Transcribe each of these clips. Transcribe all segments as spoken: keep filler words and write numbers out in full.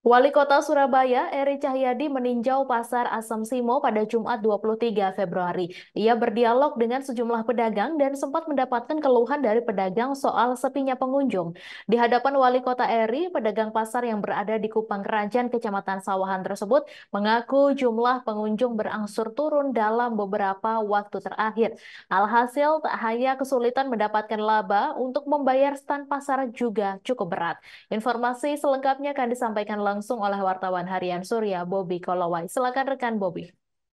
Wali Kota Surabaya, Eri Cahyadi meninjau Pasar Asam Simo pada Jumat dua puluh tiga Februari. Ia berdialog dengan sejumlah pedagang dan sempat mendapatkan keluhan dari pedagang soal sepinya pengunjung. Di hadapan Wali Kota Eri, pedagang pasar yang berada di Kupang Kerajaan, Kecamatan Sawahan tersebut mengaku jumlah pengunjung berangsur turun dalam beberapa waktu terakhir. Alhasil, tak hanya kesulitan mendapatkan laba, untuk membayar stan pasar juga cukup berat. Informasi selengkapnya akan disampaikan langsung oleh wartawan harian Surya, Bobby Kolowai. Silakan rekan Bobby.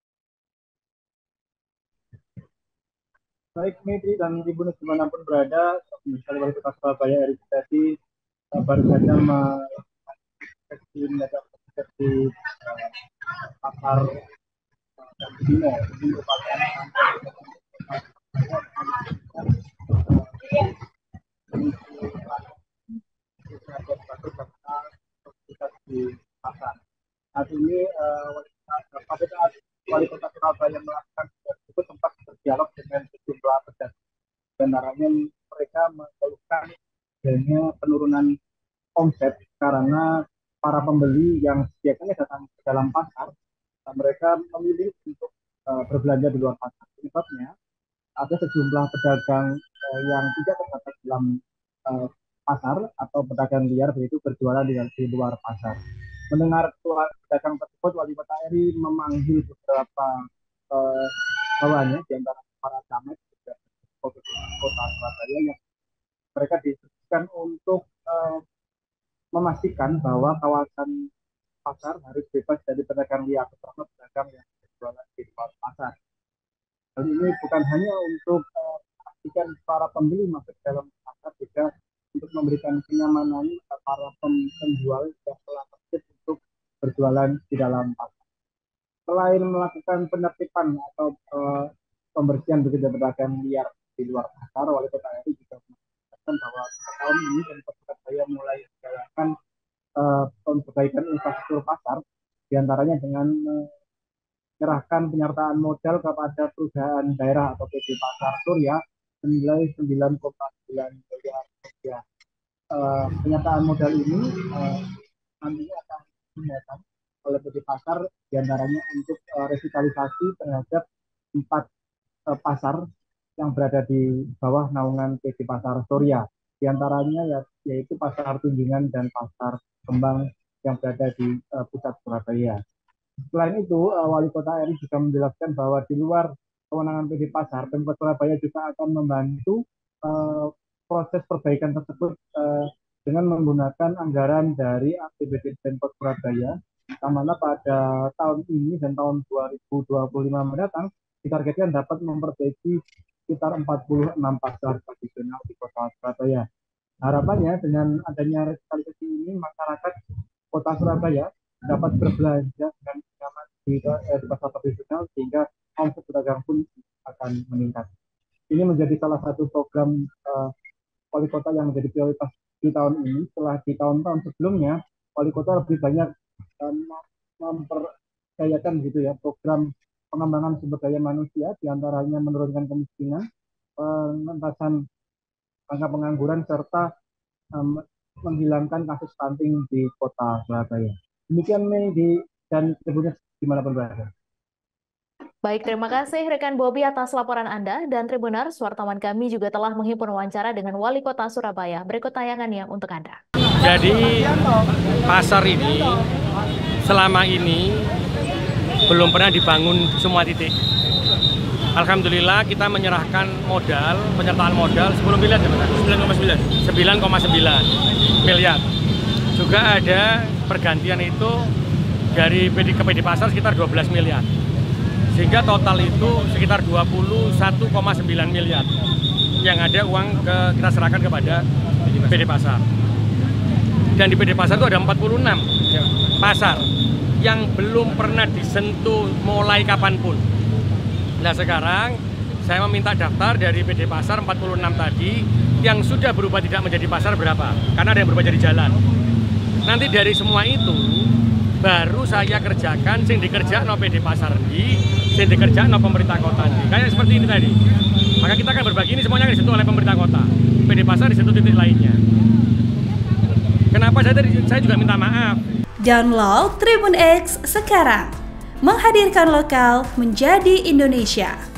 Baik Mevri dan Ibu dimanapun berada, misalnya Wali Kota Surabaya Eri Cahyadi baru saja melakukan inspeksi pasar dan Bimo. Ini merupakan di pasar. Saat ini pada saat Wali Kota Surabaya melakukan tersebut sempat berdialog dengan sejumlah pedagang. Sebenarnya mereka mengeluhkan adanya penurunan omset karena para pembeli yang biasanya datang ke dalam pasar, mereka memilih untuk uh, berbelanja di luar pasar. Sebabnya ada sejumlah pedagang uh, yang tidak tercatat dalam uh, pasar atau pedagang liar begitu berjualan di, di luar pasar. Mendengar pedagang tersebut, Wali Kota Eri memanggil beberapa uh, bawahannya di antara para camat kota Surabaya yang mereka ditugaskan untuk uh, memastikan bahwa kawasan pasar harus bebas dari pedagang liar, terutama pedagang yang berjualan di luar pasar. Hal ini bukan hanya untuk uh, memastikan para pembeli masuk dalam pasar, juga untuk memberikan kenyamanan para penjual yang telah tertib untuk berjualan di dalam pasar. Selain melakukan penertiban atau uh, pembersihan begitu pedagang liar di luar pasar, Wali Kota Eri juga mengatakan bahwa tahun ini dan Surabaya mulai menjalankan uh, perbaikan infrastruktur pasar, diantaranya dengan menyerahkan penyertaan modal kepada perusahaan daerah atau P D Pasar Surya senilai sembilan koma sembilan miliar rupiah. Uh, penyertaan modal ini uh, nantinya akan digunakan oleh P D Pasar diantaranya untuk uh, revitalisasi terhadap empat uh, pasar yang berada di bawah naungan P D Pasar Surya, di antaranya ya, yaitu Pasar Tunjungan dan Pasar Kembang yang berada di uh, pusat Surabaya. Selain itu, uh, Wali Kota Eri juga menjelaskan bahwa di luar kewenangan P D Pasar, Pemkot Surabaya juga akan membantu uh, proses perbaikan tersebut uh, dengan menggunakan anggaran dari A P B D Pemkot Surabaya, mana pada tahun ini dan tahun dua ribu dua puluh lima mendatang ditargetkan dapat memperbaiki sekitar empat puluh enam pasar tradisional di Kota Surabaya. Harapannya dengan adanya revitalisasi ini, masyarakat Kota Surabaya dapat berbelanja dengan nyaman di, eh, di pasar tradisional sehingga omset pedagang pun akan meningkat. Ini menjadi salah satu program uh, Wali Kota yang menjadi prioritas di tahun ini. Setelah di tahun-tahun sebelumnya, Wali Kota lebih banyak um, memperdayakan gitu ya program pengembangan sumber daya manusia, diantaranya menurunkan kemiskinan, pengentasan angka pengangguran, serta um, menghilangkan kasus stunting di Kota Surabaya. Demikian Mei di dan sebelumnya dimanapun berada. Baik, terima kasih rekan Bobby atas laporan Anda, dan Tribuners, wartawan kami juga telah menghimpun wawancara dengan Wali Kota Surabaya. Berikut tayangannya untuk Anda. Jadi pasar ini selama ini belum pernah dibangun semua titik. Alhamdulillah kita menyerahkan modal, penyertaan modal sepuluh miliar, sembilan koma sembilan sembilan koma sembilan miliar. Juga ada pergantian itu dari P D ke P D Pasar sekitar dua belas miliar. Sehingga total itu sekitar dua puluh satu koma sembilan miliar yang ada uang ke, kita serahkan kepada P D Pasar. Dan di P D Pasar itu ada empat puluh enam pasar yang belum pernah disentuh mulai kapanpun. Nah sekarang saya meminta daftar dari P D Pasar empat puluh enam tadi yang sudah berubah tidak menjadi pasar berapa, karena ada yang berubah jadi jalan. Nanti dari semua itu baru saya kerjakan sing dikerjakan no P D Pasar di, sing dikerjakan no pemerintah kota di. Kayak seperti ini tadi. Maka kita akan berbagi ini semuanya disentuh oleh pemerintah kota. P D Pasar disentuh titik lainnya. Kenapa saya tadi saya juga minta maaf. Download Tribun X sekarang. Menghadirkan lokal menjadi Indonesia.